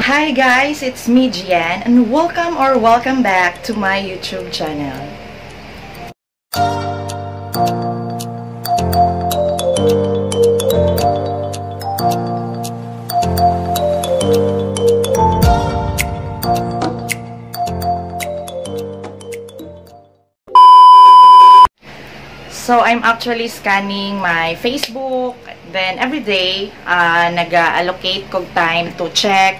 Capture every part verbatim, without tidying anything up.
Hi guys, it's me Gian and welcome or welcome back to my YouTube channel. So I'm actually scanning my Facebook, then every day uh, nag-allocate ko time to check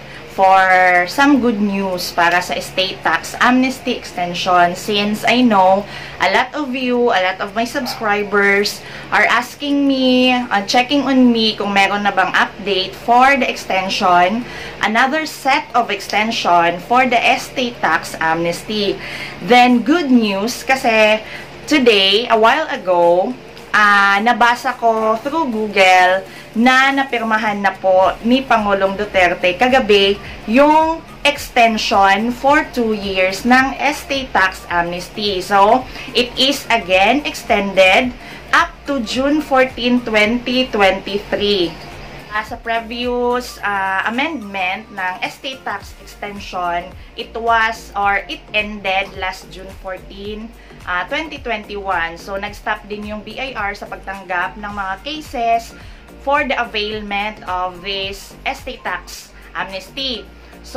for some good news para sa estate tax amnesty extension, since I know a lot of you, a lot of my subscribers are asking me, uh, checking on me kung meron na bang update for the extension, another set of extension for the estate tax amnesty. Then good news kasi today, a while ago, uh, nabasa ko through Google na napirmahan na po ni Pangulong Duterte kagabi yung extension for two years ng estate tax amnesty. So, it is again extended up to June fourteenth, twenty twenty-three. Uh, sa previous uh, amendment ng estate tax extension, it was or it ended last June fourteenth, uh, twenty twenty-one. So, nag-stop din yung B I R sa pagtanggap ng mga cases for the availment of this estate tax amnesty.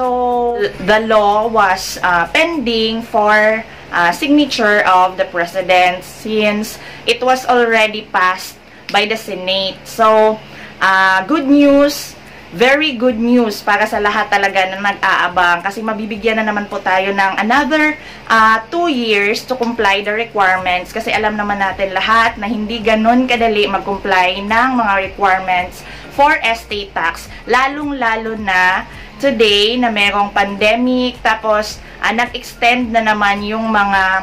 So, the law was uh, pending for uh, signature of the President since it was already passed by the Senate. So, uh, good news, very good news para sa lahat talaga na nag-aabang kasi mabibigyan na naman po tayo ng another uh, two years to comply the requirements kasi alam naman natin lahat na hindi ganun kadali mag-comply ng mga requirements for estate tax, lalong-lalo na today na merong pandemic tapos uh, nag-extend na naman yung mga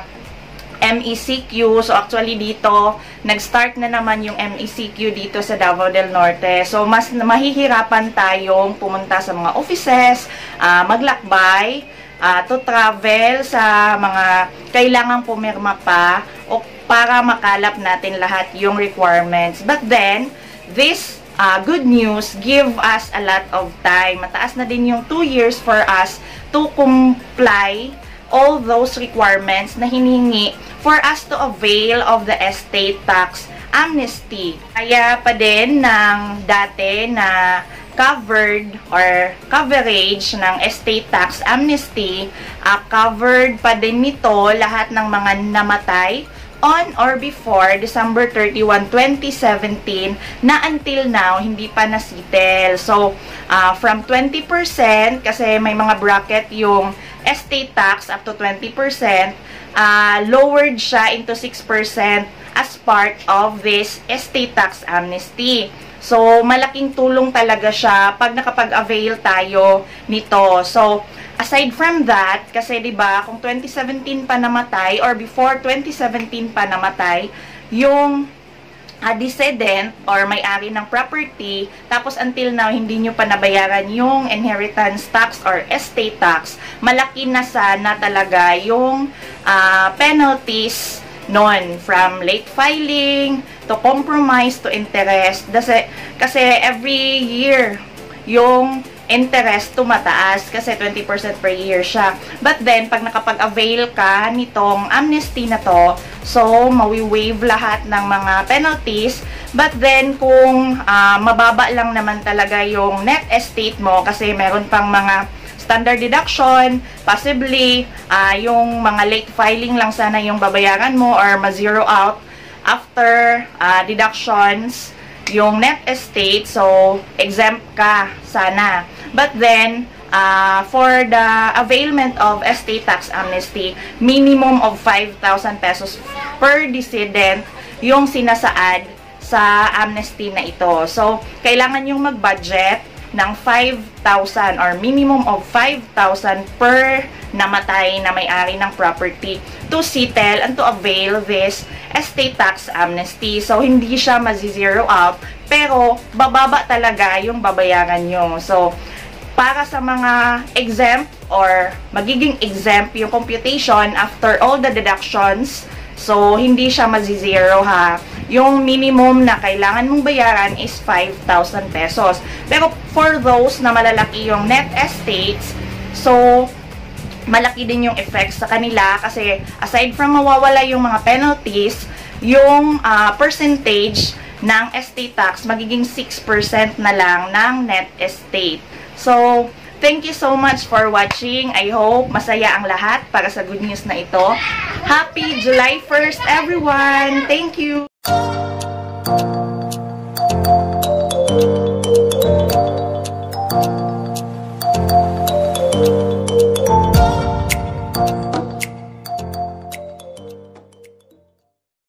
M E C Q. So, actually dito, nag-start na naman yung M E C Q dito sa Davao del Norte. So, mas mahihirapan tayong pumunta sa mga offices, uh, maglakbay, uh, to travel sa mga kailangang pumirma pa o para makalap natin lahat yung requirements. But then, this uh, good news give us a lot of time. Mataas na din yung two years for us to comply all those requirements na hinihingi for us to avail of the estate tax amnesty. Kaya pa din ng dati na covered or coverage ng estate tax amnesty, uh, covered pa din nito lahat ng mga namatay on or before December thirty-first, twenty seventeen na until now hindi pa nasitel. So, uh, from twenty percent kasi may mga bracket yung estate tax up to twenty percent, uh, lowered siya into six percent as part of this estate tax amnesty. So, malaking tulong talaga siya pag nakapag-avail tayo nito. So, aside from that, kasi 'di ba, kung twenty seventeen pa namatay or before twenty seventeen pa namatay yung uh, decedent or may-ari ng property, tapos until now hindi nyo pa nabayaran yung inheritance tax or estate tax, malaki na sana talaga yung uh, penalties non from late filing to compromise to interest. Kasi, kasi every year yung interest tumataas kasi twenty percent per year siya. But then, pag nakapag-avail ka nitong amnesty na to, so, mawi-waive lahat ng mga penalties. But then, kung uh, mababa lang naman talaga yung net estate mo kasi meron pang mga standard deduction, possibly, uh, yung mga late filing lang sana yung babayaran mo or ma-zero out after uh, deductions yung net estate, so exempt ka sana. But then, uh, for the availment of estate tax amnesty, minimum of five thousand pesos per decedent yung sinasaad sa amnesty na ito. So, kailangan yung mag-budget ng five thousand or minimum of five thousand per namatay na may-ari ng property to settle and to avail this estate tax amnesty. So, hindi siya mazi-zero out, pero bababa talaga yung babayaran nyo. So, para sa mga exempt or magiging exempt yung computation after all the deductions, so, hindi siya mazi-zero ha. yung minimum na kailangan mong bayaran is five thousand pesos. Pero for those na malalaki yung net estates, so malaki din yung effects sa kanila kasi aside from mawawala yung mga penalties, yung uh, percentage ng estate tax magiging six percent na lang ng net estate. So, thank you so much for watching. I hope masaya ang lahat para sa good news na ito. Happy July first, everyone! Thank you!